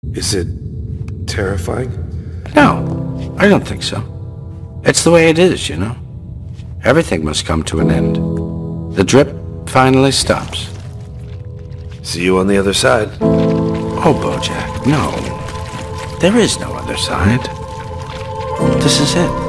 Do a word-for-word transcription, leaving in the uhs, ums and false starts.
Is it terrifying? No, I don't think so. It's the way it is, you know. Everything must come to an end. The drip finally stops. See you on the other side. Oh, Bojack, no. There is no other side. This is it.